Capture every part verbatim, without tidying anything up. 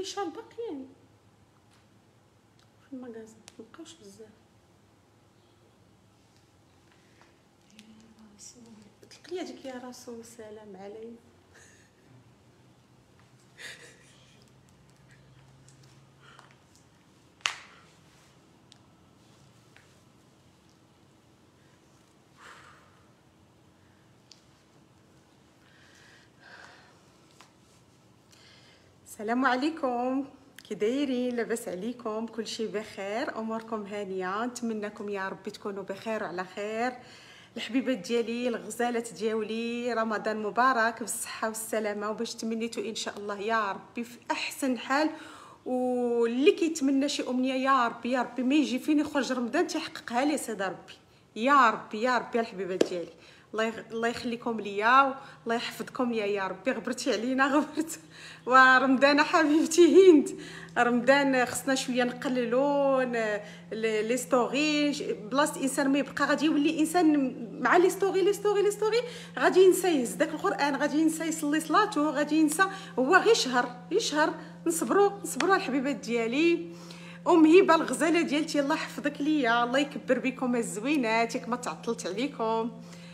شال باقيين في المغازه، مبقاوش بزاف. تلقي هذيك يا رسول سلام عليك. السلام عليكم، كي دايرين؟ لاباس عليكم؟ كلشي بخير؟ اموركم هانيه؟ نتمنىكم يا ربي تكونوا بخير وعلى خير. الحبيبات ديالي الغزالات ديالي، رمضان مبارك بالصحه والسلامه، وباش تمنيتو ان شاء الله يا ربي في احسن حال. واللي كيتمنى شي امنيه يا ربي يا ربي ما يجي فين يخرج رمضان تيحققها لي سيدي ربي يا ربي يا ربي. الحبيبات ديالي الله الله يخليكم ليا، الله يحفظكم ليا يا ربي. غبرتي علينا غبرت. ورمضان حبيبتي هند، رمضان خصنا شويه نقللوا لي ستوري، بلاصه الانسان ما يبقى غادي يولي انسان مع لي ستوري لي ستوري لي ستوري غادي ينسى يهز داك القران، غادي ينسى يصلي صلاته، غادي ينسى. هو غير شهر غير شهر، نصبروا نصبروا الحبيبات ديالي. ام هبه الغزاله ديالتي الله يحفظك ليا، الله يكبر بكم الزوينات، ياك ما تعطلت عليكم.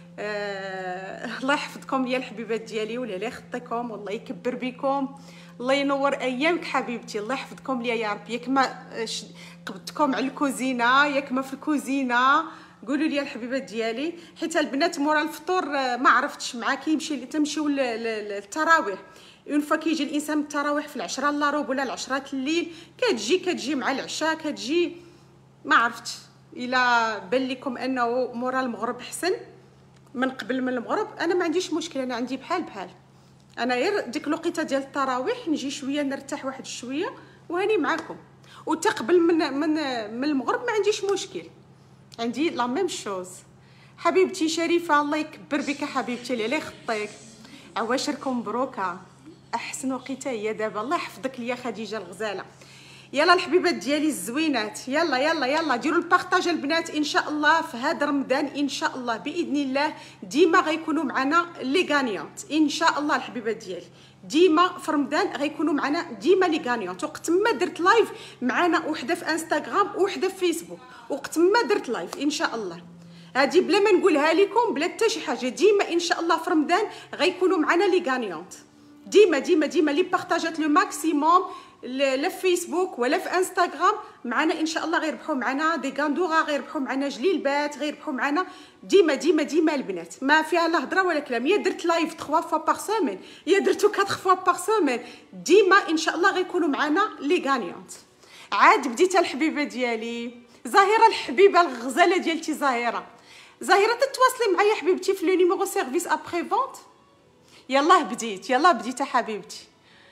آه الله يحفظكم ليا الحبيبات ديالي، ولا لا يخطيكم، والله يكبر بكم، الله ينور ايامك حبيبتي، الله يحفظكم ليا يا رب. ياك ما قبضتكم على الكوزينه، ياك ما في الكوزينه، قولوا لي الحبيبات ديالي. حيت البنات مورا الفطور ما عرفتش معاه كيمشي تمشيو للتراويح. اون فوا كيجي الانسان من التراويح في العشرة الا روب ولا العشرات الليل، كتجي كتجي مع العشاء، كتجي ما عرفتش الا بان لكم انه مورا المغرب حسن من قبل من المغرب. انا ما عنديش مشكل، انا عندي بحال بحال، انا غير ديك الوقيته ديال التراويح نجي شويه نرتاح واحد شويه وهاني معاكم. وتقبل من من من المغرب ما عنديش مشكل، عندي لا ميم شوز. حبيبتي شريفه الله يكبر بك حبيبتي، اللي يخطيك، عواشركم مبروكه، احسن وقيته هي دابا. الله يحفظك ليا خديجه الغزاله. يلا الحبيبات ديالي الزوينات، يلا يلا يلا ديروا البارطاج البنات. ان شاء الله في هذا رمضان ان شاء الله باذن الله ديما غيكونوا معنا لي غانيونت ان شاء الله. الحبيبات ديالي ديما في رمضان غيكونوا معنا ديما لي غانيونت. وقت ما درت لايف معنا وحده في انستغرام وحده في فيسبوك، وقت ما درت لايف ان شاء الله هادي بلا ما نقولها لكم بلا حتى شي حاجه، ديما ان شاء الله في رمضان غيكونوا معنا لي غانيونت. ديما ديما ديما لي بارطاجات لو ماكسيموم، لا في فيسبوك ولا في انستغرام معنا ان شاء الله غيربحوا معنا دي غاندورا، غيربحوا معنا جليلبات، غيربحوا معنا ديما ديما ديما البنات. ما فيها لا هضره ولا كلام. يا درت لايف ثلاث فوا باغ سيمين، يا درتو أربعة فوا باغ سيمين، ديما ان شاء الله غيكونوا معنا لي غانيونت. عاد بديت الحبيبه ديالي زهيره، الحبيبه الغزاله ديالتي زهيره. زهيره تتواصلي معايا حبيبتي في لو نيميرو سيرفيس ابري فونت. يلاه بديت يلاه بديت حبيبتي.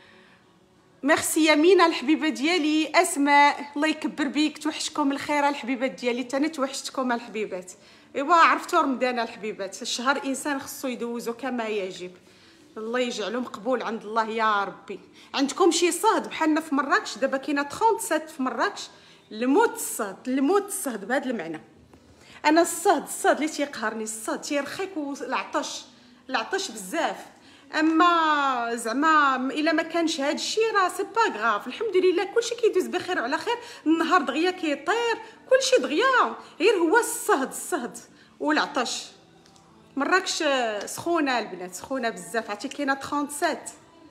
ميرسي يمينه الحبيبه ديالي. اسماء الله يكبر بيك، توحشكم الخير الحبيبات ديالي، تاني توحشتكم الحبيبات. ايوا عرفتوا رمضان الحبيبات، الشهر انسان خصو يدوزو كما يجب، الله يجعله مقبول عند الله يا ربي. عندكم شي صهد بحالنا في مراكش دابا كاينه سبعة وثلاثين في مراكش، الموت الصهد الموت الصهد بهذا المعنى. انا الصهد الصهد اللي تيقهرني، الصهد تيرخيك والعطش العطش بزاف. اما زعما الا ما كانش هذا الشيء راه سي با غاف، الحمد لله كلشي كيدوز بخير وعلى خير، النهار دغيا كيطير كلشي دغيا، غير هو الصهد الصهد والعطش. مراكش سخونه البنات، سخونه بزاف، عرفتي كاينه سبعة وثلاثين.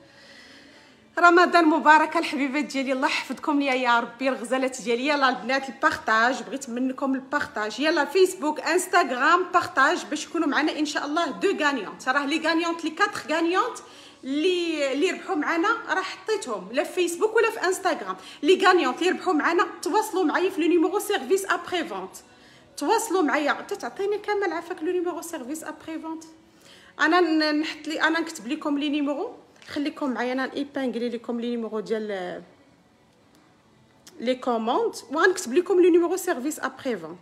رمضان مبارك الحبيبات ديالي، الله يحفظكم ليا يا ربي الغزالات ديالي. يلا البنات البارطاج، بغيت منكم البارطاج. يلا فيسبوك انستغرام بارطاج باش يكونوا معنا ان شاء الله دو غانيونت. راه لي غانيونت لي أربعة غانيونت اللي اللي ربحوا معنا راه حطيتهم لا في فيسبوك ولا في انستغرام. لي غانيونت اللي ربحوا معنا تواصلوا معايا في لو نيميرو سيرفيس ابري فونت، تواصلوا معايا. تعطيني كامل عافاك لو نيميرو سيرفيس ابري فونت. انا نحط لي انا نكتب لكم لي نيميرو، خليكم معايا انا ايبانغلي لكم لي نيميرو ديال لي كوموند، وغنكتب لكم لي نيميرو سيرفيس ابري فونت.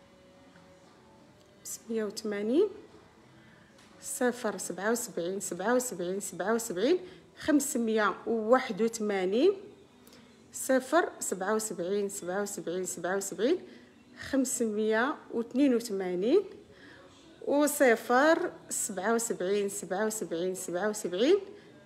مية وثمانين صفر سبعة وسبعين سبعة وسبعين سبعة وسبعين خمسمية وواحد وثمانين صفر سبعة وسبعين سبعة وسبعين سبعة وسبعين خمسمية واثنين وثمانين وصفر سبعة وسبعين سبعة وسبعين سبعة وسبعين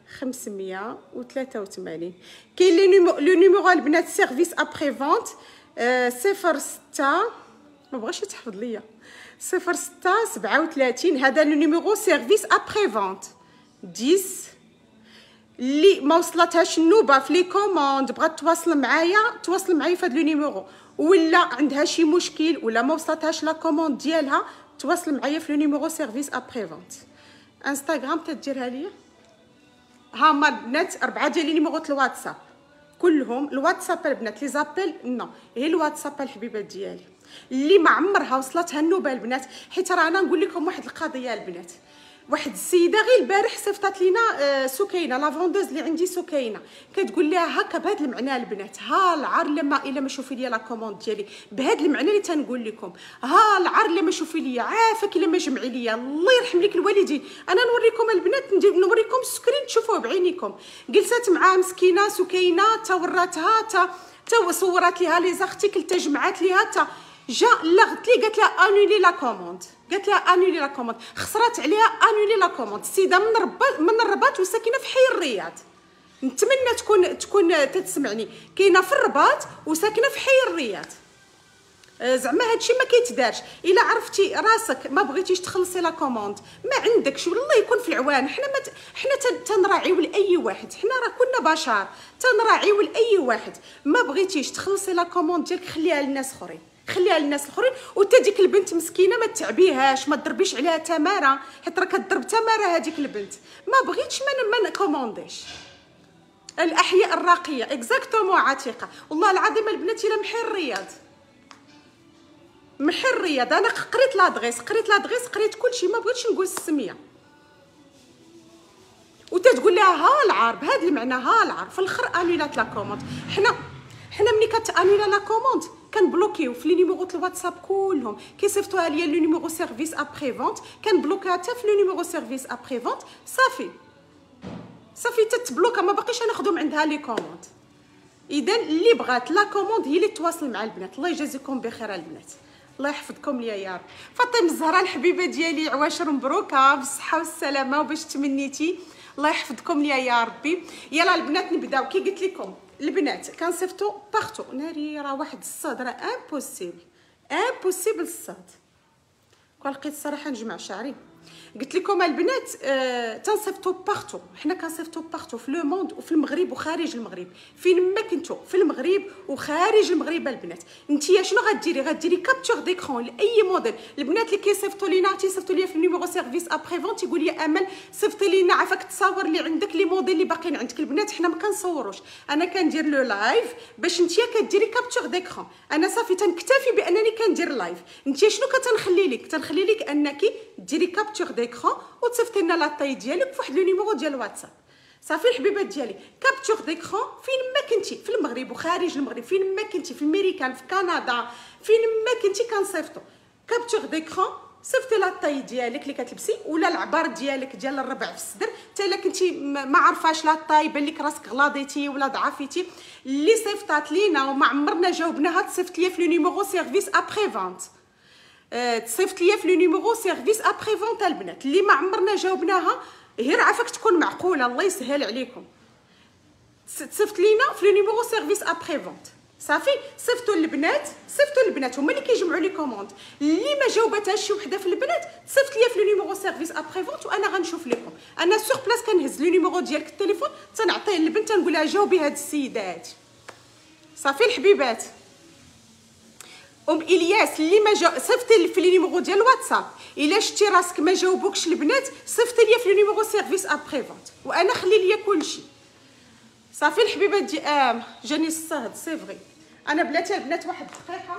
خمسمية وثلاثة وثمانين. كاين لي نيمو لو نيميرو البنات سيرفيس ابري فونت صفر ستة، ما بغاش يتحفظ ليا، صفر ستة سبعة وثلاثين. هذا لو نيميرو سيرفيس ابري فونت عشرة. اللي ما وصلتهاش النوبه في لي كوموند بغات تواصل معايا تواصل معايا في هذا لو نيميرو، ولا عندها شي مشكل ولا ما وصلتهاش لا كوموند ديالها تواصل معايا في لو نيميرو سيرفيس ابري فونت. انستغرام تديرها ليا. ها هما البنات اربعه ديال لي نيميرو الواتساب كلهم. الواتساب البنات لي زابيل نو، هي الواتساب الحبيبات ديالي اللي ما عمرها وصلتها النوبه البنات. حيت راه انا نقول لكم واحد القضيه البنات، واحد السيده غير البارح صيفطات لينا سكينه لا فوندوز اللي عندي سكينه، كتقول لها هكا بهذا المعنى البنات. ها العار لما الا ما شوفي ليا لا كوموند ديالي بهذا المعنى اللي تنقول لكم. ها العار لما شوفي ليا عافاك الا ما جمعي ليا الله يرحم لك الوالدين. انا نوريكم البنات نوريكم السكرين تشوفوه بعينيكم. جلسات مع مسكينه سكينه تا وراتها تا تا صورات ليها لي زارتيكل تا جمعات ليها تا جا لغت لي قالت لها انولي لا كوموند، قالت لها انولي لا كوموند، خسرات عليها انولي لا كوموند. السيده من الرباط من الرباط وساكنه في حي الرياض. نتمنى تكون تكون تتسمعني، كاينه في الرباط وساكنه في حي الرياض. زعما هادشي ما كيتدارش. الا عرفتي راسك ما بغيتيش تخلصي لا كوموند ما عندكش والله يكون في العوان. حنا ما حنا تنراعيو لاي واحد، حنا راه كنا بشر تنراعيو لاي واحد. ما بغيتيش تخلصي لا كوموند ديالك خليها للناس اخرين، خليها للناس الاخرين. وتا ديك البنت مسكينه ما تعبيهاش، ما تضربيش عليها تماره، حيت راه كضرب تماره هذيك البنت. ما بغيتش ما ما كومونديش. الاحياء الراقيه اكزاكتومون عتيقه والله العظيم البنات الى محي الرياض، محي الرياض. انا قريت لادغيس قريت لادغيس قريت كلشي، ما بغيتش نقول السميه. وتتقول لها ها العار بهذا المعنى، ها العار في الاخر انولات لا كوموند. حنا حنا ملي كتانولا لا كوموند كنبلوكيو في لي نيميرو الواتساب كلهم كيصيفطوها ليا لو نيميرو سيرفيس ابري فونت، كنبلوكيها حتى في لو نيميرو سيرفيس ابري فونت. صافي صافي تتبلوكا، ما باقيش ناخذهم عندها لي كوموند. اذا اللي بغات لا كوموند هي اللي تواصل مع البنات. الله يجازيكم بخير البنات، الله يحفظكم ليا يا رب. فاطمه الزهراء الحبيبه ديالي عواشر مبروكه بالصحه والسلامه وباش تمنيتي، الله يحفظكم ليا يا ربي. يلا البنات نبداو. كي قلت لكم البنات كنصيفطوا بارتو. ناري راه واحد الصاد راه امبوسيبل امبوسيبل الصاد. كون لقيت الصراحه نجمع شعري. قلت لكم البنات آه تنصيفطوا بارتو. حنا كنصيفطوا بارتو في لو موند وفي المغرب وخارج المغرب، فين ما كنتو في المغرب وخارج المغرب. البنات نتيا شنو غديري؟ غديري كابتور ديكرون لاي موديل. البنات اللي كيصيفطوا لينا تيصيفطوا ليا في النيميرو سيرفيس ابري فونت تيقول لي امل صيفطي لينا عافاك التصاور اللي عندك لي موديل اللي باقيين عندك. البنات حنا ما كنصوروش، انا كندير لو لايف باش نتيا كديري كابتور ديكرون. انا صافي تنكتفي بانني كندير لايف. نتيا شنو كتنخلي لك؟ تنخلي لك انك ديري كابتور ديكرون وتصيفطي لنا لاطاي ديالك فواحد لو نيميرو ديال الواتساب. صافي الحبيبات ديالي كابتور ديكرون فين ما كنتي في المغرب وخارج المغرب، فين ما كنتي في الميريكان في كندا فين ما كنتي كنصيفطوا كابتور ديكرون. صيفطي لاطاي ديالك اللي كتلبسي ولا العبار ديالك ديال الربع في الصدر. حتى الا كنتي ما عرفاش لاطاي بان لك راسك غلاضيتي ولا ضعفيتي اللي صيفطات لينا وما عمرنا جاوبناها تصيفط ليا في لو نيميرو سيرفيس ابري فونت. أه تصيفط ليا في لو نيميرو سيرفيس ابري فونت. البنات اللي ما عمرنا جاوبناها غير عافاك تكون معقوله الله يسهل عليكم. تصيفط لينا في لو نيميرو سيرفيس ابري فونت. صافي صيفطوا البنات صيفطوا البنات هما اللي كيجمعوا لي كوموند. اللي ما جاوبتهاش شي وحده في البنات تصيفط ليا في لو نيميرو سيرفيس ابري فونت وانا غنشوف لكم. انا سور بلاص كنهز لو نيميرو ديالك التليفون تنعطيه للبنت تنقول لها جاوبي هاد السيدات. صافي الحبيبات. ام الياس اللي ما جا صيفطي في لي نيميرو ديال الواتساب. الا شتي راسك ما جاوبوكش البنات صيفطي ليا في لو نيميرو سيرفيس ابري فونت وانا خلي ليا كلشي. صافي الحبيبات دي ام جاني الصهد سي فري. انا بلاتي البنات واحد دقيقه.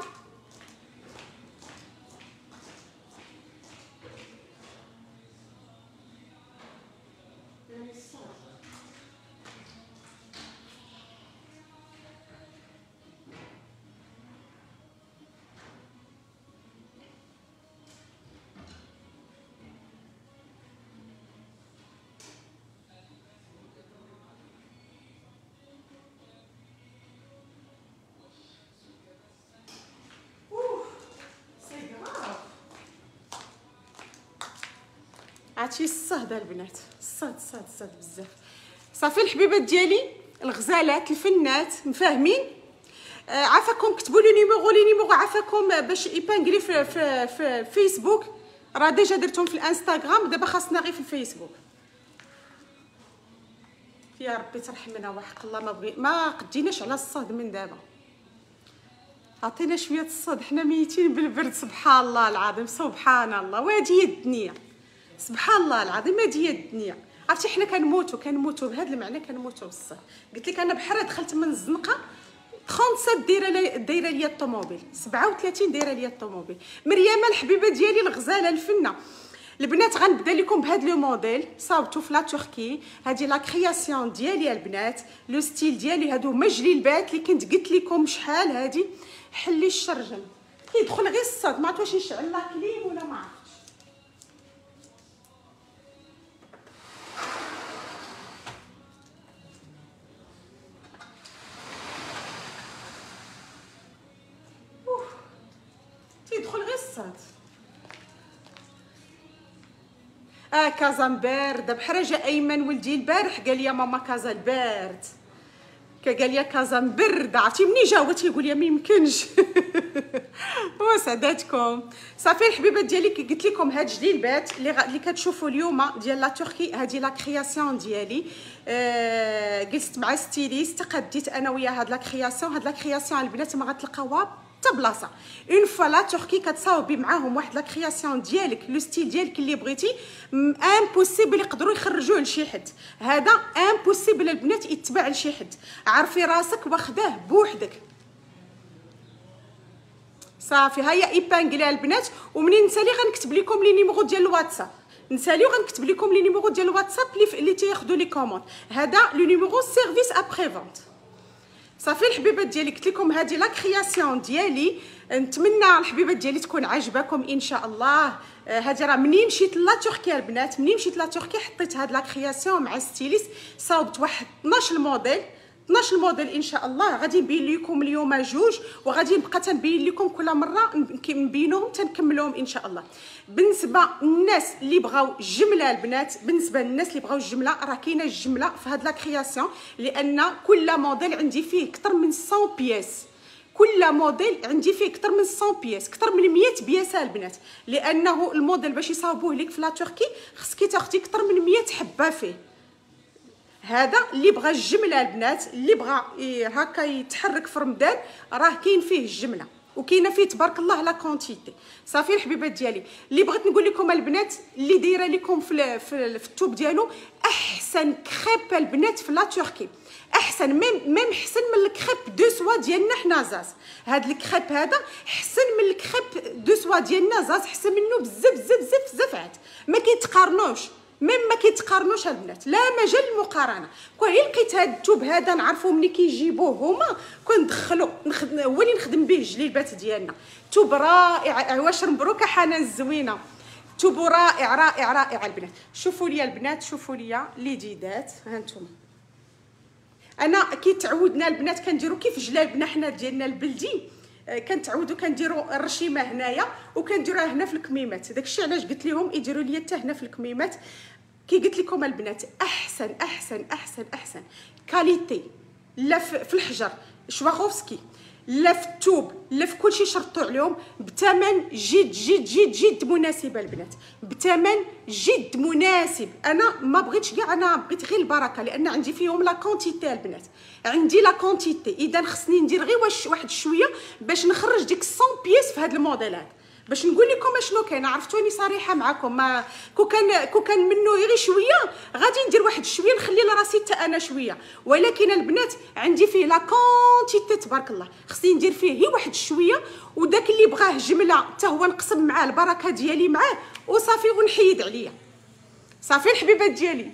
عرفتي الصهد البنات الصهد الصهد الصهد بزاف. صافي الحبيبات ديالي الغزالات الفنات مفاهمين. آه عافاكم كتبوا لي نيميرو لي نيميرو عافاكم باش ايبانغلي في في في فيسبوك، راه ديجا درتهم في الانستغرام، دابا خاصنا غير في الفيسبوك. يا ربي ترحمنا وحق الله، ما بغي ما قديناش على الصهد من دابا، عطينا شويه الصهد، حنا ميتين بالبرد. سبحان الله العظيم سبحان الله، وهادي هي الدنيا سبحان الله العظيم، هادي هي الدنيا. عرفتي حنا كنموتوا كنموتوا بهذا المعنى، كنموتوا بالصهد. قلت لك انا بحال دخلت من الزنقه سبعة وثلاثين دايره دايره ليا الطوموبيل، سبعة وثلاثين دايره ليا الطوموبيل. مريم الحبيبه ديالي الغزاله الفنه. البنات غنبدا لكم بهذا لو موديل صاوبتو في لا تركي، هذه لا كرياسيون ديالي البنات، لو ستيل ديالي. هادو هما جليلبات اللي كنت قلت لكم شحال. هادي حلي الشرجم كيدخل غير الصاد، ما عرفت واش نشعل لا كليم ولا ما عرفتش. تيدخل غير الصاد. اه كازا بارده بحرجه. ايمن ولدي البارح قال لي ماما كازا البارد، قال لي كازا مبرده. عرفتي مني جاوبت يقول لي ما يمكنش. وسعداتكم. صافي الحبيبات ديالي كي قلت لكم هاد جليلبات اللي غ... اللي كتشوفوا اليوم ديال لا تركي، هذه لا كرياسيون ديالي. آه... جلست مع ستيليست قديت انا ويا هاد لا كرياسيون. هاد لا كرياسيون البنات ما غتلقاوها حتى بلاصه. اون فوا لا تركي كتصاوبي معاهم واحد لا كرياسيون ديالك لو ستيل ديالك اللي بغيتي، امبوسيبل يقدروا يخرجوه لشي حد. هذا امبوسيبل البنات يتباع لشي حد. عرفي راسك واخداه بوحدك. صافي هيا ايبانغلي البنات. ومنين نسالي غنكتب لكم لي نيميرو ديال الواتساب، نسالي غنكتب لكم لي نيميرو ديال الواتساب اللي اللي تياخذوا لي كوموند. هذا لو نيميرو سيرفيس ابري فونت. صافي الحبيبات ديالي قلت لكم هذه لا كرياسيون ديالي. نتمنى الحبيبات ديالي تكون عجبكم ان شاء الله. هذه راه منين مشيت لا تركيا البنات، منين مشيت لا تركيا حطيت هاد لا كرياسيون مع ستيليست، صاوبت واحد اثناش الموديل اثناش الموديل ان شاء الله. غادي نبين لكم اليوم جوج، وغادي نبقى تنبين لكم كل مره نبينوهم تنكملوهم ان شاء الله. بالنسبه للناس اللي بغاو الجمله البنات، بالنسبه للناس اللي بغاو الجمله راه كاينه الجمله في هاد لا كرياسيون، لان كل موديل عندي فيه اكثر من مية بياس. كل موديل عندي فيه اكثر من مية بياس، اكثر من مية بياسه البنات، لانه الموديل باش يصاوبوه لك في لا تركي خصك تاخدي اكثر من مية حبه فيه. هذا اللي بغى الجمله البنات، اللي بغى هكا يتحرك في رمضان راه كاين فيه الجمله، وكاينه فيه تبارك الله لا كونتيتي. صافي الحبيبات ديالي اللي بغيت نقول لكم البنات اللي دايره لكم في في, في التوب ديالو احسن كريب البنات في لا تركي، احسن ميم ميم احسن من الكريب دو سوا ديالنا حنا زاز. هاد الكريب هذا احسن من الكريب دو سوا ديالنا زاز، احسن منه بزاف بزاف بزاف بزاف عاد ما كيتقارنوش، ميم ما كيتقارنوش البنات، لا مجال للمقارنه. كون لقيت هاد التوب هذا نعرفوا ملي كيجيبوه هما كندخلو نخدم هو اللي نخدم به الجليبات ديالنا. توب رائع. واش مبروكه حنان الزوينه، توب رائع رائع رائع البنات. شوفوا لي البنات، شوفوا لي لي ديدات ها انتم. انا كي تعودنا البنات كنديروا كيف جلابنا حنا ديالنا البلدي، كنتعودوا كنديروا الرشيمه هنايا وكنديروها هنا في الكميمات. داكشي علاش قلت لهم يديروا لي حتى هنا في الكميمات. كي قلت لكم البنات احسن احسن احسن احسن كاليتي لا في الحجر شواغوفسكي، لا في الثوب، لا في كلشي شرطوا عليهم بثمن جد جد جد جد مناسب البنات، بثمن جد مناسب. انا ما بغيتش كاع، انا بغيت غير البركه لان عندي فيهم لا كونتيتي البنات، عندي لا كونتيتي. اذا خصني ندير غير واش واحد شويه باش نخرج ديك مية بياس في هذا الموديل هذا، باش نقول لكم اشنو كاين. عرفتوني صريحه معكم، ما كو كان كو كان منه غير شويه غادي ندير واحد شويه نخلي لراسي حتى انا شويه، ولكن البنات عندي فيه لا كونتيتي تبارك الله، خصني ندير فيه غير واحد شويه. وداك اللي بغاه جمله حتى هو نقسم معاه البركه ديالي معاه وصافي ونحيد عليا. صافي الحبيبات ديالي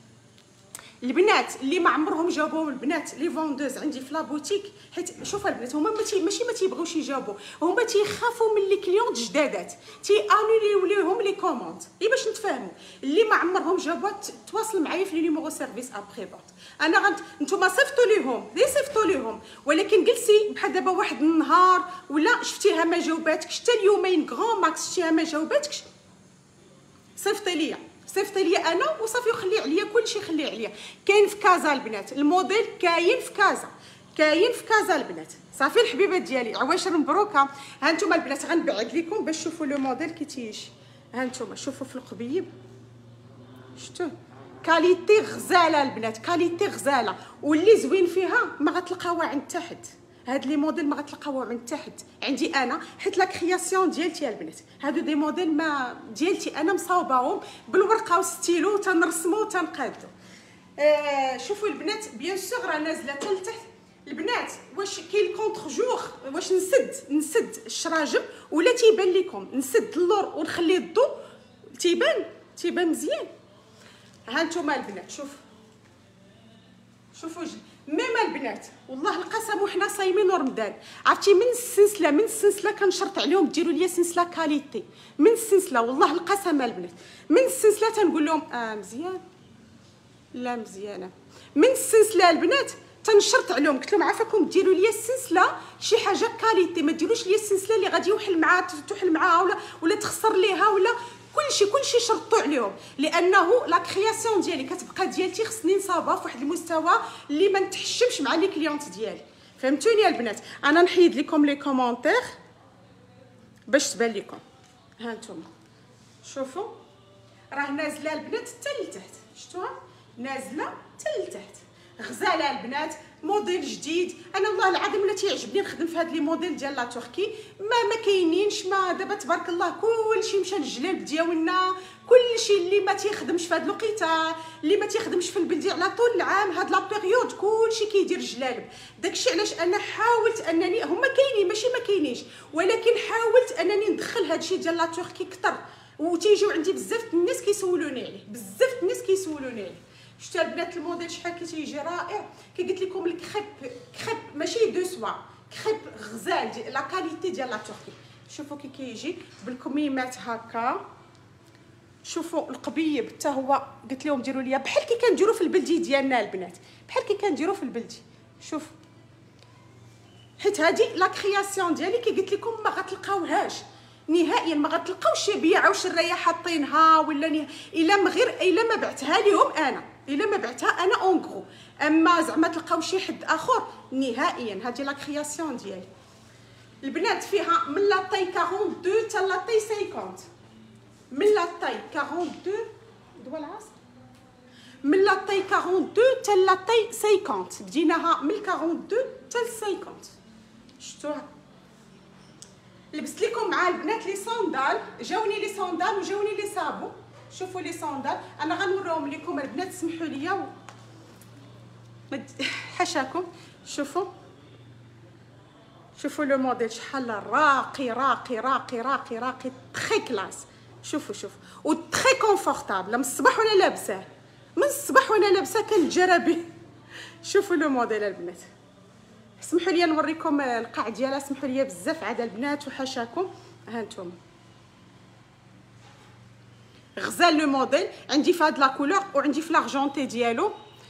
البنات اللي ما عمرهم جاوبوا، البنات لي فوندوز عندي في لا بوتيك، حيت شوف البنات هما ماشي ماشي ما تيبغيوش يجاوبوا، هما تيخافوا من لي كليون جدادات تي انوليو ليهم لي كوموند. اي باش نتفاهموا اللي ما عمرهم جاوبوا تواصل معايا في لي نيميرو سيرفيس ابري بورت. انا غنت نتوما صيفطوا ليهم لي صيفطوا ليهم، ولكن جلسي بحال دابا واحد النهار ولا شفتيها ما جاوباتكش، حتى اليومين غران ماكس شفتيها ما جاوباتكش، صيفطي ليا صيفطي لي انا وصافي وخلي عليا كلشي، خلي عليا. كاين في كازا البنات الموديل، كاين في كازا، كاين في كازا البنات. صافي الحبيبات ديالي، عواشر مبروكه. ها نتوما البنات غنبعد لكم باش تشوفوا لو موديل كي تيجي. ها نتوما شوفوا في القبيب، شفتوه كاليتي غزاله البنات، كاليتي غزاله. واللي زوين فيها ما غتلقاوها عند تحت، هاد لي موديل ما غتلقاوهم عند تحت عندي انا، حيت لا كرياسيون ديالتي البنات. هادو دي موديل ما ديالتي انا مصاوباهم بالورقه وستيلو، تنرسمو تنقادو. آه شوفوا البنات بيان سور راه نازله حتى لتحت البنات. واش كاين الكونتر جور، واش نسد نسد الشراجم ولا تيبان لكم نسد اللور ونخلي الضو تيبان تيبان مزيان. ها نتوما البنات شوف شوفوا ميم البنات، والله القسم وحنا صايمين رمضان. عرفتي من السلسله من السلسله كنشرط عليهم ديروا لي سلسله كاليتي من السلسله، والله القسم البنات من السلسله تنقول لهم اه مزيان لا مزيانه. من السلسله البنات تنشرط عليهم، قلت لهم عافاكم ديروا لي السلسله شي حاجه كاليتي، ما ديروش لي السلسله اللي غادي يوحل معاها تحل معاها ولا ولا تخسر ليها ولا كلشي كلشي شرطوا عليهم، لانه لا كرياسيون ديالي كتبقى ديالتي خصني نصاوبها فواحد المستوى اللي ما نتحشمش مع لي كليونط ديالي. فهمتوني البنات؟ انا نحيد لكم لي كومونتير باش تبان لكم. ها نتوما شوفوا راه نازله البنات حتى لتحت، شفتوها نازله حتى لتحت غزاله البنات. موديل جديد، انا والله العظيم ولا تيعجبني نخدم في هاد لي موديل ديال لا تركي، ما ما كاينينش. ما دابا تبارك الله كلشي مشى للجلاب ديالنا، كلشي اللي ما تيخدمش في هاد الوقيته، اللي ما تيخدمش في البلديه على طول العام هاد لا بيريود كلشي كيدير جلالب. داكشي علاش انا حاولت انني هما كاينين ماشي ما كاينينش، ولكن حاولت انني ندخل هادشي ديال لا تركي كثر، وتيجيو عندي بزاف الناس كيسولوني عليه، بزاف الناس كيسولوني عليه. شفتوا البنات الموديل شحال كيتيجي رائع. كي قلت لكم الكريب كريب ماشي دو سوا، كريب غزال دي لا كاليتي ديال لا تركي. شوفوا كي كيجي بالكميمات هكا. شوفوا القبيب حتى هو قلت لهم ديروا ليا بحال كي كنديروا في البلدي ديالنا البنات، بحال كي كنديروا في البلدي. شوف حيت هذه لا كرياسيون ديالي كي قلت لكم ما غتلقاوهاش نهائيا، ما غتلقاوش يبيعوا شرايه حاطينها ولا نه... الا ما غير الا ما بعتها لهم انا، الا ما بعتها انا اون غرو. اما زعما تلقاو شي حد اخر نهائيا. هذه لا كرياسيون ديالي البنات، فيها من لا طاي أربعة وأربعين حتى لا طاي خمسين، من لا طاي أربعة وأربعين دوا العصر، من لا طاي أربعة وأربعين حتى لا طاي خمسين، بديناها من أربعة وأربعين حتى ل خمسين. شفتوها لبست لكم مع البنات لي صوندال، جاوني لي صوندال وجاوني لي صابو. شوفوا لي صوندال انا غنوريهم لكم البنات، سمحوا لي و... حاشاكم. شوفوا شوفوا لو موديل شحال راقي راقي راقي راقي راقي تري كلاس. شوفوا شوفوا و تري كونفورطابل، من الصباح وانا لابساه، من الصباح وانا لابساه كنتجرى. شوفوا لو موديل البنات، سمحوا لي نوريكم القاع ديالها، سمحوا لي بزاف عاد البنات وحاشاكم. ها انتم غزال لو موديل عندي في هاد لا كولور وعندي في لارجونتي ديالو.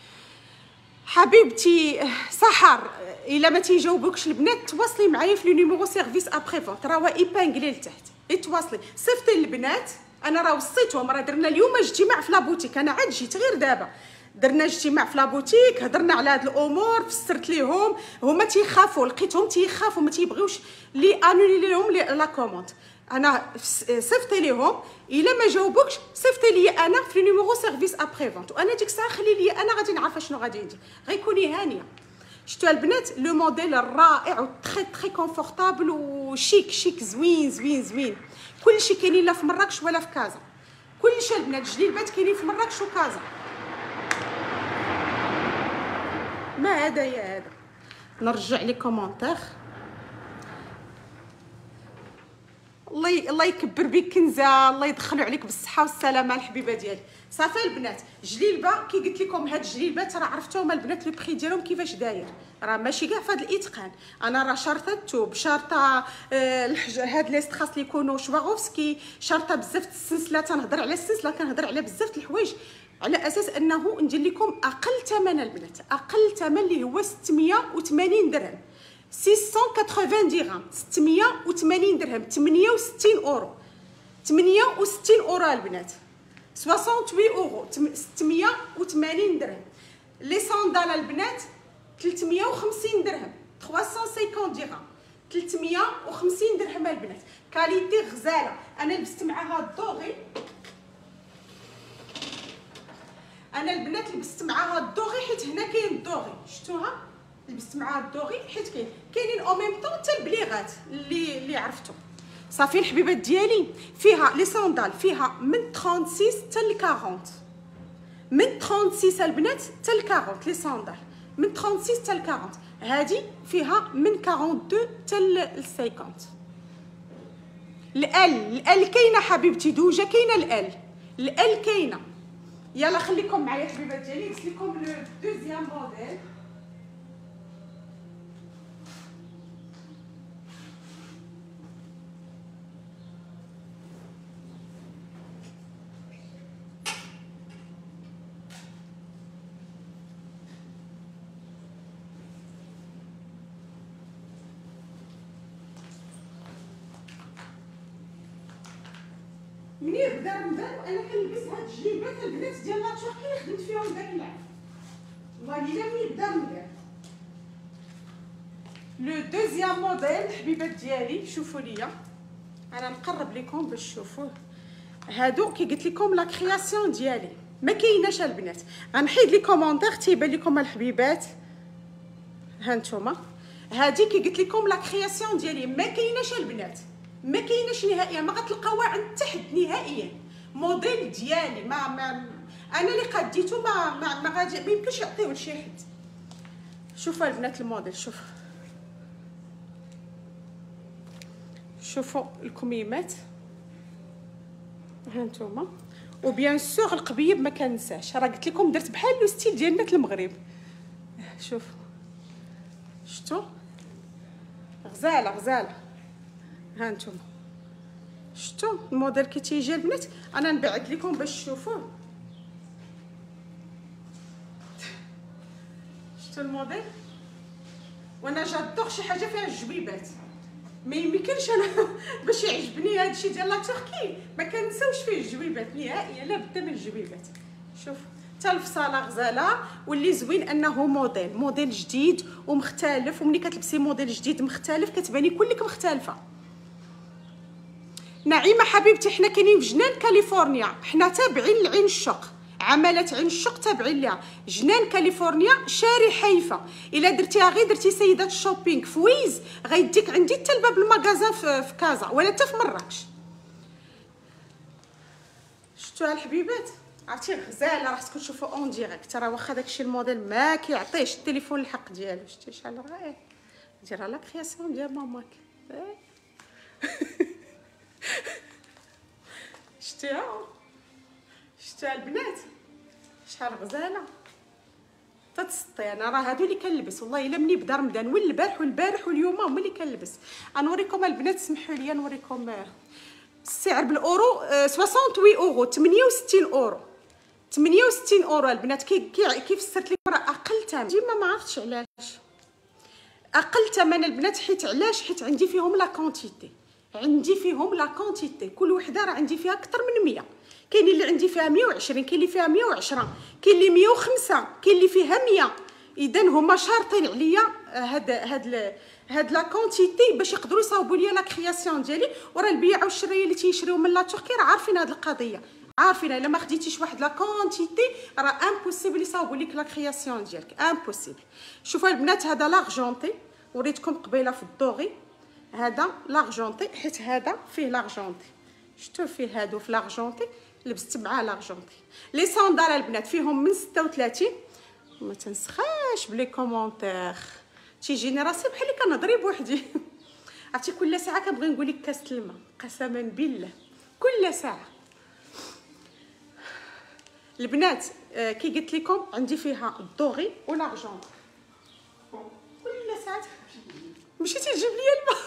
حبيبتي سحر الا ما تيجاوبوكش البنات تواصلي معايا في لو نيميرو سيرفيس ابري فونت، راه ايبانغلي لتحت، تواصلي صيفطي للبنات. انا راه وصيتهم، راه درنا اليوم اجتماع في لابوتيك، انا عاد جيت غير دابا، درنا اجتماع في لابوتيك هضرنا على هاد الامور، فسرت ليهم. هما تيخافوا، لقيتهم تيخافوا ما تيبغيوش لي انولي لهم لا كوموند. انا صيفطي ليهم، الا ما جاوبوكش صيفطي لي انا في نيميرو سيرفيس ابري فونت، وانا ديك الساعه خلي لي انا غادي نعرف شنو غادي ندير، غيكوني هانيه. شفتوا البنات لو موديل الرائع و تري تري كونفورطابل وشيك شيك زوين زوين زوين. كلشي كاينين لا في مراكش ولا في كازا، كلشي البنات جليبات كاينين في مراكش وكازا. ما هذا يا هذا. نرجع لي كومونتير. الله الله يكبر بك كنزه، الله يدخلوا عليك بالصحه والسلامه الحبيبه ديالي. صافي البنات جليلبه كي قلت لكم هاد الجليلبات راه عرفتوهم البنات لو بري ديالهم كيفاش داير، راه ماشي كاع فهاد الاتقان. انا راه شارطه الثوب، شارطه آه هاد لي ستراس اللي يكونوا شواغوفسكي، شارطه بزاف السلسله. تنهضر على السلسله كنهضر على بزاف الحوايج على اساس انه ندير لكم اقل ثمن البنات، اقل ثمن اللي هو ستمية وثمانين درهم، ستمية وثمانين درهم، ستمية وثمانين درهم، ثمانية وستين اورو، ثمانية وستين اورو البنات. ثمانية وثمانين اورو، ستمية وثمانين درهم. لي صندال البنات ثلاثمية وخمسين درهم، ثلاثمية وخمسين درهم، ثلاثمية وخمسين درهم البنات. كاليتي غزاله. انا لبست معاها الدوغي، انا البنات لبست معاها الدوغي حيت هنا كاين الدوغي، شفتوها؟ لبست معاها الدوغي حيت كاين كاينين او ميم طون حتى البليغات اللي اللي عرفتو. صافي الحبيبات ديالي، فيها لي صندال فيها من ستة وثلاثين حتى ل أربعين، من ستة وثلاثين البنات حتى ل أربعين لي صندال، من ستة وثلاثين حتى ل أربعين. هادي فيها من اثنين وأربعين حتى ل خمسين. الال الال كاينه حبيبتي، دوجه كاينه الال، الال كاينه. يلا خليكم معايا حبيبات ديالي، نقص لكم لو دوزيام موديل. منين بدا رمضان وانا كنلبس هاد الجليبات البنات ديال لا تركي اللي خدمت فيهم داك العام. والله الا منين بدا رمضان. لو دوزيام موديل حبيبات ديالي، شوفوا ليا انا نقرب لكم باش تشوفوه. هادو كي قلت لكم لا كرياسيون ديالي ما كايناش البنات. غنحيد لي كومونتير تيبان لكم الحبيبات. ها نتوما هادي كي قلت لكم لا كرياسيون ديالي ما كايناش البنات، ما كايناش نهائيا، ما غتلقاوها عند تحت نهائيا. موديل ديالي ما, ما انا اللي قديته ما ما, ما غادي ما يمكنش يعطيوه لشي حد. شوفوا البنات الموديل، شوف شوفوا الكميمات ها نتوما. وبيان سور القبيب ما كنساش، راه قلت لكم درت بحال لو ستيل ديال بنات المغرب. شوف شفتوا غزاله غزاله. ها نتوما شفتوا الموديل كي تيجي البنات. انا نبعد لكم باش تشوفوه. شفتوا الموديل؟ وانا جادور شي حاجه فيها الجبيبات، ما يمكنش انا باش يعجبني هادشي ديال لا تركي ما كنساوش فيه الجبيبات نهائيا، لا بد من الجبيبات. شوف حتى الفصاله غزاله. واللي زوين انه موديل موديل جديد ومختلف، وملي كتلبسي موديل جديد مختلف كتباني كلك مختلفه. نعيمه حبيبتي، حنا كاينين في جنان كاليفورنيا، حنا تابعين لعين الشق، عمالة عين الشق تابعين ليها. جنان كاليفورنيا شاري حيفا، الا درتيها غير درتي سيدات الشوبينغ في ويز غيديك عندي حتى لباب المغازان في, في كازا ولا حتى في مراكش. شفتوها الحبيبات؟ عرفتي غزاله، راه خصكم تشوفوا اون ديريكت. راه واخا داكشي الموديل ما كيعطيش التليفون الحق ديالو. شتي شحال رائع، ديرها لا كرياسيون ديال ماماك. شتيها شتيها البنات شحال غزاله تتسطي. انا راه هادو اللي كنلبس والله الا مني بدا رمضان والبارح والبارح واليوم هما اللي كنلبس. غنوريكم البنات، سمحوا لي نوريكم السعر بالاورو. ثمانية وثمانين اورو، ثمانية وستين اورو، ثمانية وستين اورو البنات. كي كيف فسرت لكم راه اقل ثمن. ديما ما عرفتش علاش اقل ثمن البنات، حيت علاش؟ حيت عندي فيهم لا كونتيتي، عندي فيهم لا كونتيتي. كل وحده راه عندي فيها اكثر من مية. كاين اللي عندي فيها مية وعشرين، كاين اللي فيها مية وعشرة، كاين اللي مية وخمسة، كاين اللي فيها مية. اذا هما شارطين عليا هاد هاد هاد لا كونتيتي باش يقدروا يصاوبوا لي لا كرياسيون ديالي. وراه البيع والشرايه اللي تيشريو من لا تركي راه عارفين هاد القضيه، عارفين الا ما خديتيش واحد لا كونتيتي راه امبوسيبل يصاوبوا لك لا كرياسيون ديالك، امبوسيبل. شوفوا البنات، هذا لارجونتي وريتكم قبيله في الدوغي، هذا لارجونتي حيت هذا فيه لارجونتي. شفتوا فيه هادو في لارجونتي، لبست معاه لارجونتي. لي صندال البنات فيهم من ستة وثلاثين. ما تنسخاش بلي كومونتير، تيجيني راسي بحال اللي كنهضري بوحدي. عرفتي كل ساعه كنبغي نقول لك كاس الماء، قسما بالله كل ساعه. البنات آه كي قلت لكم عندي فيها الدوغي ولارجونتي. كل ساعه مشيتي تجيب لي الماء.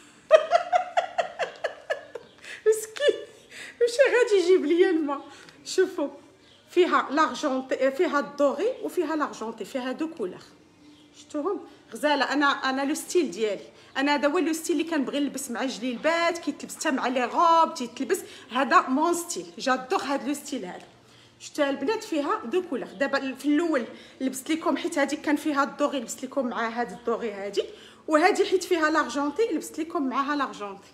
مسكين مشى غادي يجيب لي الماء. شوفوا فيها لارجونتي، فيها الدوغي وفيها لارجونتي، فيها دو كولور. شفتوهم غزاله. انا انا لو ستيل ديالي، انا هذا هو لو ستيل اللي كنبغي نلبس مع جليلبات، كيتلبس حتى مع لي غوب، تيتلبس هذا مون ستيل. جادور هذا لو ستيل هذا. شفتوا البنات فيها دو كولور. دابا في الاول لبست لكم حيت هذه كان فيها الدوغي، لبست لكم مع هذا الدوغي هذه، وهذه حيت فيها لارجونتي لبست لكم معها لارجونتي.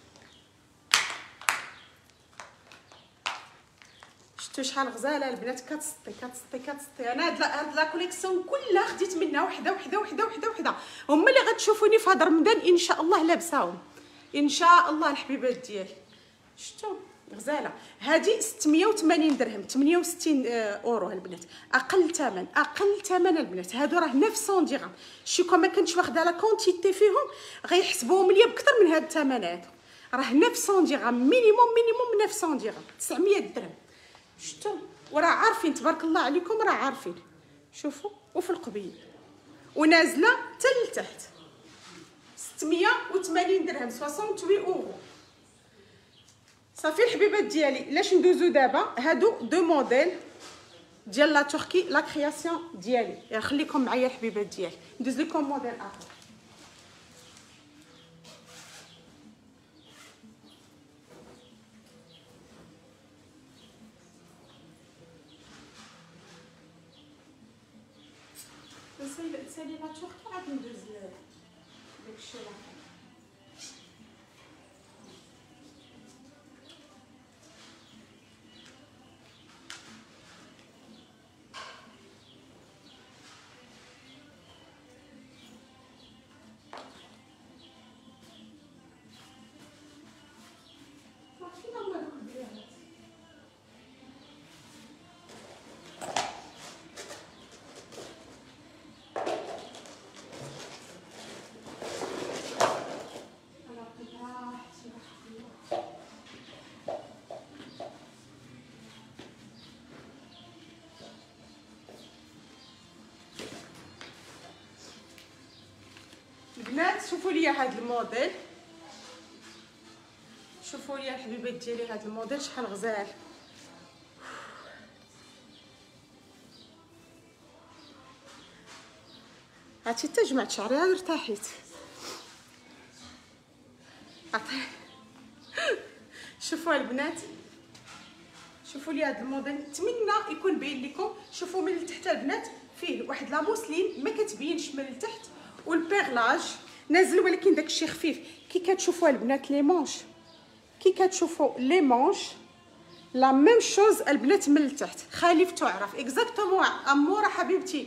شفتوا شحال غزاله البنات، كتسطي كتسطي كتسطي. انا هاد هاد لا كوليكسيون كلها خديت منها وحده وحده وحده وحده وحده. هما اللي غتشوفوني في هذا رمضان ان شاء الله لابساهم ان شاء الله الحبيبات ديالي. شفتوا غزاله هذه ستمية وثمانين درهم، ثمانية وستين اورو البنات، اقل ثمن اقل ثمن البنات. هادو راه تسعمية درهم. شوكو ما كنتش واخده لا كونتيتي فيهم غيحسبوهم ليا بكثر من هاد الثمن هذا. راه تسعمية درهم مينيموم مينيموم تسعمية درهم، تسعمية درهم. شفتوا وراه عارفين تبارك الله عليكم راه عارفين. شوفوا وفي القبيل ونازله حتى لتحت ستمية وثمانين درهم، ثمانية وستين اورو. صافي الحبيبات ديالي. لاش ندوزو دابا هادو دو موديل ديال لا تركي لا كرياسيون ديالي. خليكم معايا الحبيبات ديالي ندوز لكم موديل اخر. نسالي لا تركي عاد ندوز داكشي الاخر. البنات شوفوا لي هذا الموديل، شوفوا لي الحبيبات ديالي هذا الموديل شحال غزال. عرفتي حتى جمعت شعري غير ارتاحيت. شوفوا البنات شوفوا لي هذا الموديل، نتمنى يكون باين لكم. شوفوا من التحت البنات فيه واحد لا موسلين ما كتبينش من التحت، والبيغلاج نازل ولكن داكشي خفيف. كي كتشوفوا البنات لي مونش، كي كتشوفوا لي مونش لا ميم شوز البنات من التحت. خليف تعرف اكزاكتومون اموره حبيبتي.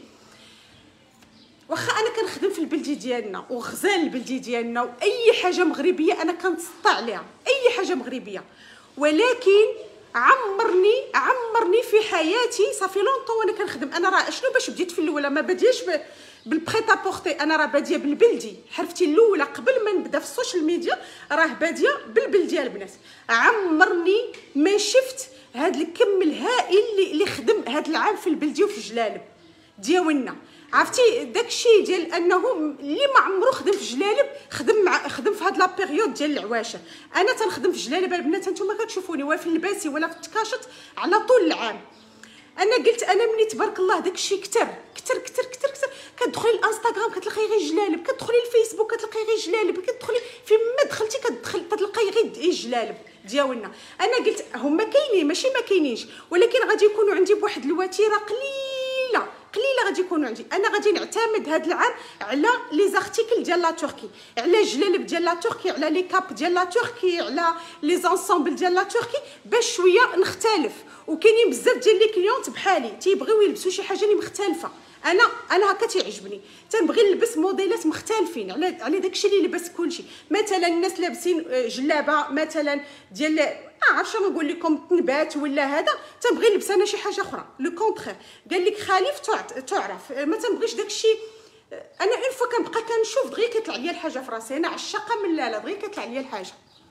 واخا انا كنخدم في البلدي ديالنا وغزال البلدي ديالنا واي حاجه مغربيه انا كنتسطى عليها، اي حاجه مغربيه، ولكن عمرني عمرني في حياتي صافي لونطون وانا كنخدم. انا راه شنو باش بديت في الاولى ما بدياش بالبريتا بورتي، انا راه باديه بالبلدي. حرفتي الاولى قبل ما نبدا في السوشيال ميديا راه باديه بالبلدي البنات. عمرني ما شفت هاد الكم الهائل اللي, اللي خدم هاد العام في البلدي وفي جلالب ديالنا. عرفتي داكشي ديال انه اللي ما عمرو خدم في جلالب خدم مع خدم في هاد لا بيريود ديال العواشه. انا تنخدم في جلالب البنات، نتوما كتشوفوني ولا في اللباسي ولا في التكاشط على طول العام. انا قلت انا مني تبارك الله داكشي كتر كتر كتر كتر كتر. كتدخلي الانستغرام كتلقاي غير جلالب، كتدخلي الفيسبوك كتلقاي غير جلالب، كتدخلي فين ما دخلتي كتدخل كتلقاي غير جلالب ديالنا. انا قلت هما كاينين ماشي ما كاينينش، ولكن غادي يكونوا عندي بواحد الوتيره قليله قليله غادي يكونوا عندي. انا غادي نعتمد هذا العام على لي زارتيكل ديال لا تركي، على جلالب ديال لا تركي، على لي كاب ديال لا تركي، على لي زونسومبل ديال لا تركي، باش شويه نختلف. وكاينين بزاف ديال لي كليونط بحالي تيبغيو يلبسوا شي حاجه اللي مختلفه. انا انا هكا تيعجبني، تنبغي نلبس موديلات مختلفين على على داكشي اللي لبس كلشي. مثلا الناس لابسين جلابه مثلا ديال ما عرفتش نقول لكم تنبات ولا هذا، تنبغي نلبس انا شي حاجه اخرى لو كونطرير. قال لك خليف تعرف ما تنبغيش داكشي. انا اون فوا كنبقى كنشوف دغيا كيطلع ليا الحاجه في راسي، انا عشاقه من لا لا دغيا كيطلع ليا الحاجه.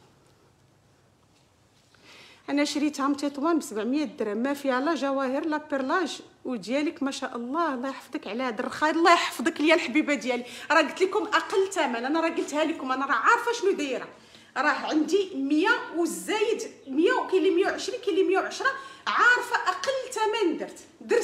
انا شريتها من تطوان ب سبعمية درهم، ما فيها لا جواهر لا بيرلاج. وديالك ما شاء الله الله يحفظك على هذا الرخاء، الله يحفظك ليا الحبيبه ديالي. راه قلت لكم اقل ثمن، انا راه قلتها لكم، انا راه عارفه شنو دايره. راه عندي مية وزايد، مية وكاين لي مية وعشرين كاين لي مية وعشرة، عارفه اقل ثمن درت درت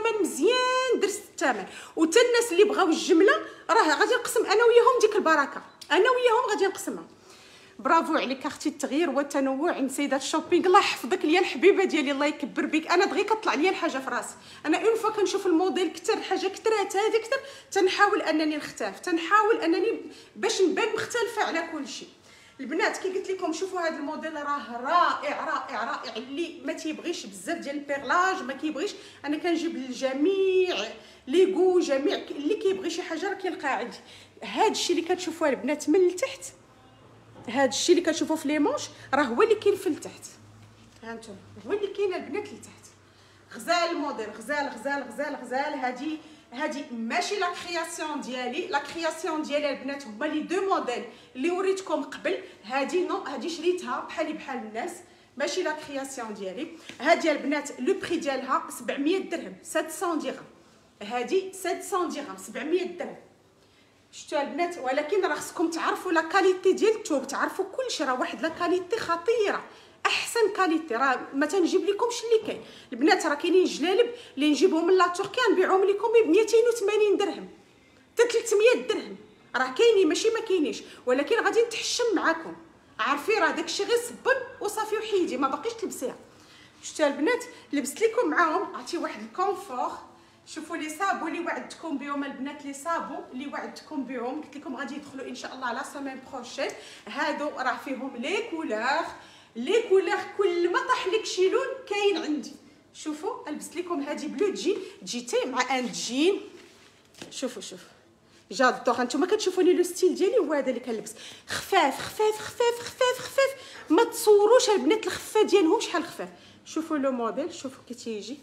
الثمن مزيان، درت الثمن. وتا الناس اللي بغاو الجمله راه غادي نقسم انا وياهم ديك البركه، انا وياهم غادي نقسمها. برافو عليك اختي. التغيير والتنوع عند سيدات الشوبينغ. الله يحفظك ليا الحبيبه ديالي، الله يكبر بك. انا دغيا كطلع ليا الحاجه في راسي، انا اون فوا كنشوف الموديل كثر، الحاجه كثرات هذه كثر، تنحاول انني نختلف، تنحاول انني باش نبان مختلفه على كل شيء. البنات كي قلت لكم شوفوا هذا الموديل راه رائع رائع رائع. اللي ما تيبغيش بزاف ديال البيرلاج، ما كيبغيش، انا كنجيب للجميع لي غو، جميع اللي كيبغي شي حاجه راه كيلقاها عندي. هذا الشيء اللي كتشوفوه البنات من التحت، هذا الشيء اللي كتشوفوه في لي مونش راه هو اللي كاين في التحت. ها انتم هو اللي كاين البنات لتحت. غزال الموديل، غزال غزال غزال غزال. هذه هذه ماشي لا كرياسيون ديالي، لا كرياسيون ديالي البنات هما لي دو موديل اللي وريتكم قبل. هذه نو، هذه شريتها بحالي بحال الناس، ماشي لا كرياسيون ديالي. هذه البنات لو بري ديالها سبعمية درهم، سبعمية درهم. هذه سبعمية درهم، سبعمية درهم. شفتوا البنات؟ ولكن راه خصكم تعرفوا لا كاليتي ديال الثوب، تعرفوا كلشي راه واحد لا كاليتي خطيره، احسن كاليتي. راه ما تنجيب لكمش اللي كاين البنات، راه كاينين جلالب اللي نجيبهم من لا تركيا نبيعهم لكم ب مئتين وثمانين درهم حتى ثلاثمية درهم. راه كاينين ماشي ما كاينينش، ولكن غادي نتحشم معاكم. عارفين راه داكشي غير صبن وصافي وحيدي، ما باقيش تلبسيها. شفتوا البنات؟ لبست لكم معاهم، عرفتي واحد الكونفور. شوفوا لي صابو اللي وعدتكم بهم البنات، لي صابو اللي وعدتكم بهم، قلت لكم غادي يدخلوا ان شاء الله لا سيمين بروشين. هادو راه فيهم لي كولور، لي كولور كل ما طاح لك شي لون كاين عندي. شوفوا لبست لكم هذه بلو تجي جيتي مع ان جين. شوفوا شوفوا جادور. انتما كتشوفوني لو ستيل ديالي هو هذا اللي كنلبس، خفاف خفاف خفاف خفاف خفاف. ما تصوروش البنات الخفه ديالهم شحال خفاف. شوفوا لو موديل، شوفوا كي تيجي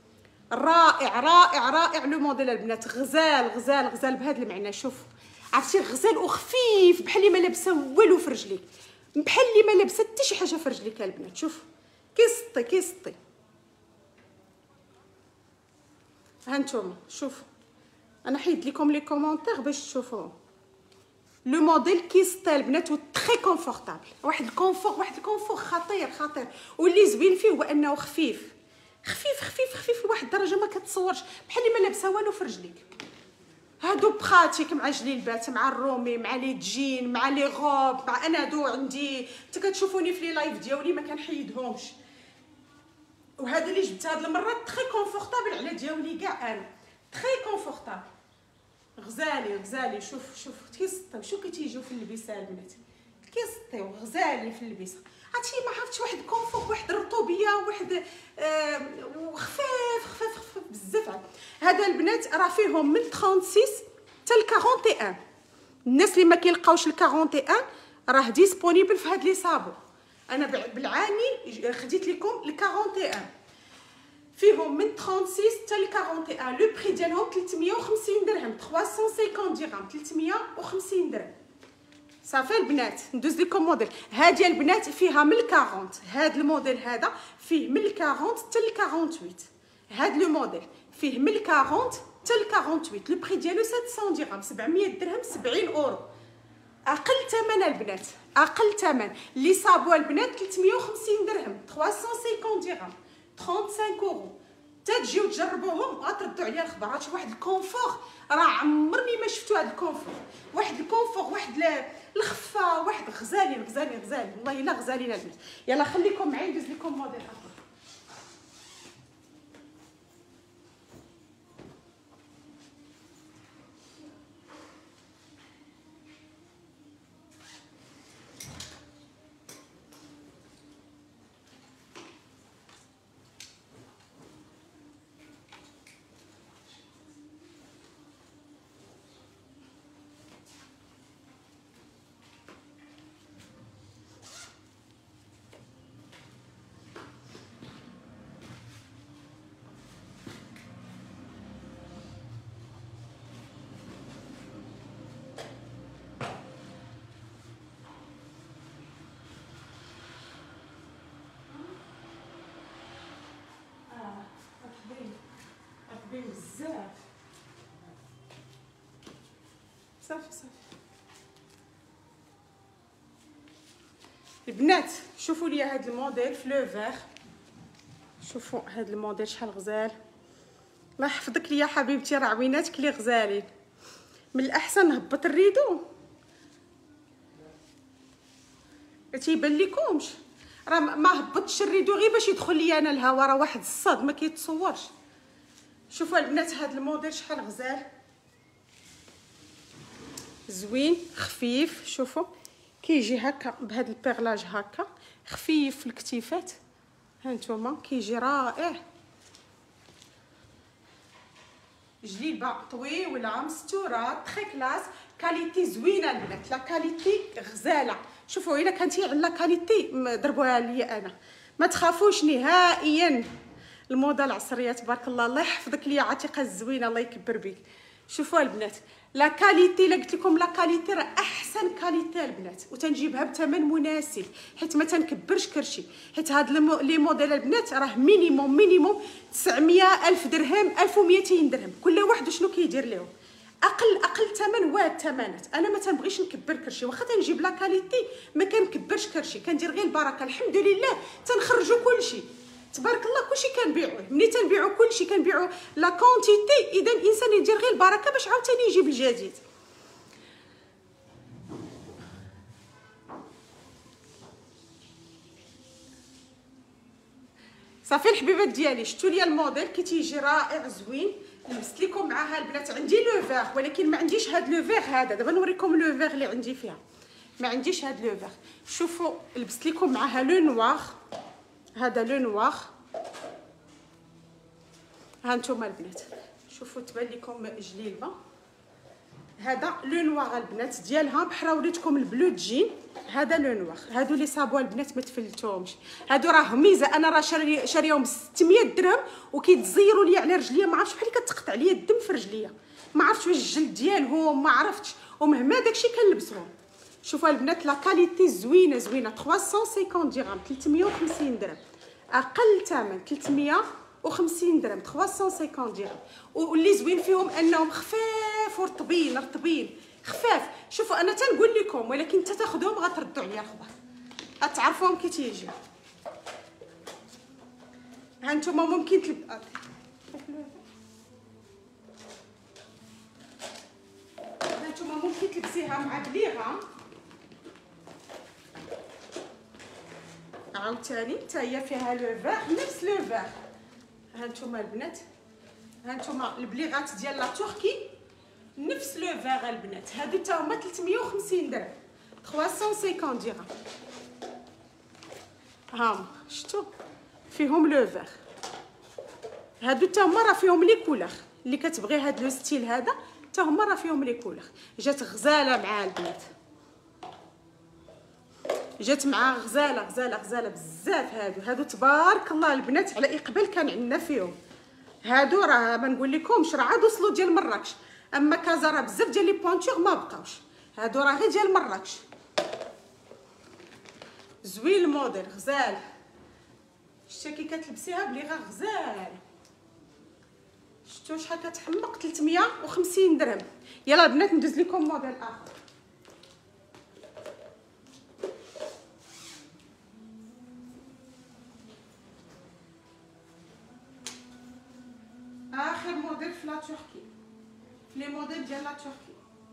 رائع رائع رائع. لو موديل البنات غزال غزال غزال بهذا المعنى. شوفوا عرفتي غزال وخفيف، بحال اللي ما لابسه والو في رجليك، بحال اللي ما لابسه حتى شي حاجه في رجليك البنات. شوفوا كيسطي كيسطي. ها نتوما شوفوا، انا حيد لكم لي كومونتير باش تشوفوا لو موديل كيسطي البنات، و تري كونفورطابل. واحد الكونفور، واحد الكونفور خطير خطير. واللي زوين فيه هو انه خفيف خفيف خفيف خفيف لواحد الدرجه ما كتصورش، بحال اللي ما لابسه والو في رجليك. هادو براتيك مع جليلبات، مع الرومي، مع لي جين، مع لي غوب، مع انا هادو عندي حتى كتشوفوني في لي لايف ديالي ما كنحيدهمش. وهذا اللي جبت هاد المره تري كونفورطابل على ديالي كاع انا، تري كونفورطابل. غزالي غزالي. شوف شوف كيسطيو، شوف كي تيجيو في اللبسه البنات، كيسطيو غزالي في اللبسه. عرفتي ما عرفتش واحد الكونفور، واحد الرطوبيه، واحد آه وخفاف خفاف خفاف بزاف. هذا البنات راه فيهم من ستة وثلاثين حتى ل واحد وأربعين. الناس اللي ما كيلقاوش ال واحد وأربعين راه ديسپونيبل في هاد لي صابو. انا بالعاني خديت لكم ال واحد وأربعين، فيهم من ستة وثلاثين حتى ل واحد وأربعين. لو بري ديالهم ثلاثمية وخمسين درهم، ثلاثمية وخمسين درهم، ثلاثمية وخمسين درهم. صافي البنات ندوز لكم موديل. هذه البنات فيها من أربعين، هذا الموديل هذا فيه من أربعين حتى ل ثمانية وأربعين. هذا لو موديل فيه من أربعين حتى ل ثمانية وأربعين. لو بري ديالو سبعمية درهم، سبعمية درهم، سبعين اورو. اقل ثمن البنات، اقل ثمن. لي صابو البنات ثلاثمية وخمسين درهم، ثلاثمية وخمسين درهم، خمسة وثلاثين اورو. حتى تجيو تجربوهم غتردوا عليا الخبر. هادشي واحد الكونفور راه عمرني ما شفتو. هاد الكونفور واحد الكونفور، واحد الخفه، واحد غزالي غزالي غزالي والله الا غزالين البنات. يلا خليكم معايا ندوز لكم موديل اخر. بزاف صافي صافي البنات. شوفوا لي هذا الموديل في لو فيغ، شوفوا هذا الموديل شحال غزال. الله يحفظك لي يا حبيبتي، راه عويناتك لي غزالين. من الاحسن نهبط الريدو، تيبان لكمش راه ما هبطش الريدو غير باش يدخل لي انا الهواء، راه واحد الصاد ما كيتصورش. شوفوا البنات هذا الموديل شحال غزال، زوين خفيف. شوفوا كيجي هكا بهذا البيغلاج هكا خفيف في الكتيفات، ها نتوما كيجي رائع. جليبه طويله مستوره تري كلاس، كاليتي زوينه البنات، لا كاليتي غزاله. شوفوا الا كانتي على لا كاليتي ضربوها ليا انا، ما تخافوش نهائيا. الموضه العصريه تبارك الله، الله يحفظك ليا عتيقه الزوينه، الله يكبر بك. شوفوا البنات لا كاليتي، لا قلت لكم لا كاليتي راه احسن كاليتي البنات، وتنجيبها بثمن مناسب حيت ما تنكبرش كرشي. حيت هاد لي موديل البنات راه مينيموم مينيموم تسعمية الف درهم، ألف ومئتين درهم، كل واحد شنو كيدير لهم. اقل اقل ثمن واد الثمنات. انا ما تنبغيش نكبر كرشي، واخا تنجيب لا كاليتي ما كنكبرش كرشي، كندير غير البركه الحمد لله. تنخرجوا كلشي تبارك الله، كلشي كنبيعوه. ملي تنبيعوا كلشي كنبيعوا لا كونتيتي، اذا الانسان يدير غير البركه باش عاوتاني يجيب الجديد. صافي الحبيبات ديالي، شفتوا لي الموديل كي تيجي رائع زوين. لبست لكم معاها البنات، عندي لو فيغ ولكن ما عنديش هاد لو فيغ هذا. دابا نوريكم لو فيغ اللي عندي فيها، ما عنديش هاد لو فيغ. شوفوا لبست لكم معاها لو نوار، هذا لو نوار. ها نتوما البنات شوفوا تبان لكم جليبه، هذا لو نوار البنات ديالها بحال وريتكم البلو جين. هذا لو نوار، هادو لي صابوا البنات ما تفلتوهمش، هادو راه ميزه. انا راه شاري شاريهم ب ستمية درهم وكيتزيروا لي على رجليا، ما عرفتش بحال كتقطع لي الدم في رجليا، ما عرفتش واش الجلد ديالهم ما عرفتش، ومهما داكشي كنلبسهم. شوفوا البنات لا كاليتي زوينه زوينه، ثلاثمية وخمسين درهم، ثلاثمية وخمسين درهم اقل ثمن، ثلاثمية وخمسين درهم، ثلاثمية وخمسين درهم. واللي زوين فيهم انهم خفاف ورطبين رطبين خفاف. شوفوا انا تنقول لكم، ولكن انت تاخذوهم غتردوا عليا الخبر، غتعرفوهم كي تيجيو. ها نتوما ممكن تلب... ها نتوما ممكن تلبسيها مع بليغه عاوتاني، حتى هي فيها لو فيغ نفس لو فيغ. ها نتوما البنات، ها نتوما البليغات ديال لا تركي نفس لو فيغ البنات، هادو حتى هما ثلاثمية وخمسين درهم، ثلاثمية وخمسين درهم. هاهم شفتوا فيهم لو فيغ، هادو حتى هما راه فيهم لي كولور. اللي كتبغي هاد لو ستيل هذا حتى هما راه فيهم لي كولور. جات غزاله مع البنات، جات مع غزاله غزاله غزاله بزاف. هادو هادو تبارك الله البنات على اقبال كان عندنا فيهم. هادو راه ما نقول لكمش، راه عاد وصلوا ديال مراكش، اما كازا راه بزاف ديال لي بونتور ما بقاوش، هادو راه غير ديال مراكش. زوين الموديل غزال، شتي كي كتلبسيها بليغه غزال. شفتوا شحال كتحمق، ثلاثمية وخمسين درهم. يلا البنات ندوز لكم موديل اخر. اخر موديل في لا تركي، في لي موديل ديال لا تركي.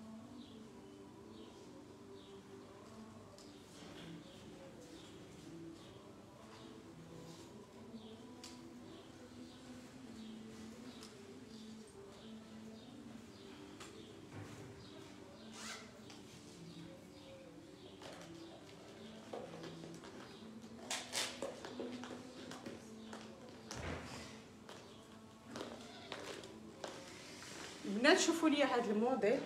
البنات شوفوا لي هذا الموديل،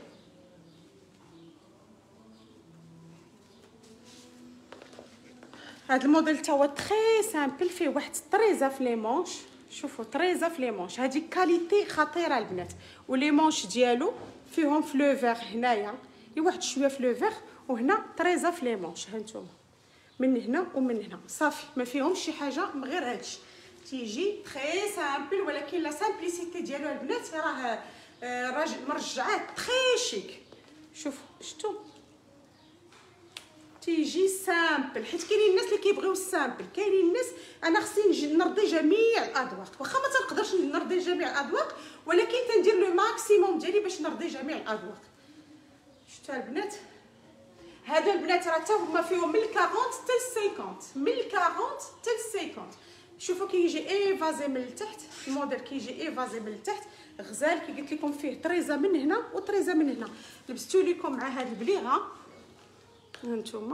هذا الموديل تا هو تري سامبل، فيه واحد طريزه في لي مونش. شوفوا طريزه في لي مونش، هذه كاليتي خطيره البنات. ولي مونش ديالو فيهم في لو فيغ، هنايا واحد شويه في لو فيغ، وهنا طريزه في لي مونش. ها نتوما من هنا ومن هنا صافي، ما فيهمش شي حاجه من غير هادشي. تيجي تري سامبل، ولكن لا سامبليسيتي ديالو البنات راه راجل مرجعات تري شيك. شوفوا شفتوا تيجي سامبل، حيت كاينين الناس اللي كيبغيو السامبل، كاينين الناس انا خصني نرضي جميع الاذواق، واخا ما تنقدرش نرضي جميع الاذواق ولكن تندير لو ماكسيموم ديالي باش نرضي جميع الاذواق. شفتوا البنات؟ هادو البنات راه حتى هما فيهم من أربعين حتى خمسين، من أربعين حتى خمسين. شوفوا كيجي ايفازي من التحت، الموديل كيجي ايفازي من التحت، غزال كي قلت لكم فيه طريزه من هنا وطريزه من هنا. لبستو لكم مع هاد البليغه هانتوما،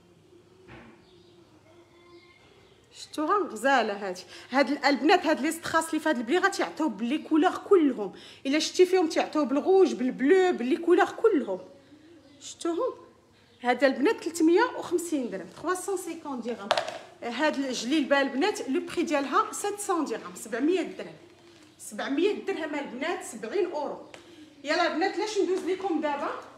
شفتوها غزاله هادي. هاد البنات هاد لي ستخاص اللي فهاد البليغه تيعطيو بلي كولور كلهم، الا شتي فيهم تيعطيو بالغوج بالبلو باللي كولور كلهم. شفتوهم؟ هذا البنات ثلاثمية وخمسين درهم، ثلاثمية وخمسين درهم. هاد الجليلبه البنات لو بري ديالها سبعمية درهم، سبعمية درهم، سبعمية درهم البنات، سبعين اورو. يلا البنات لاش ندوز لكم دابا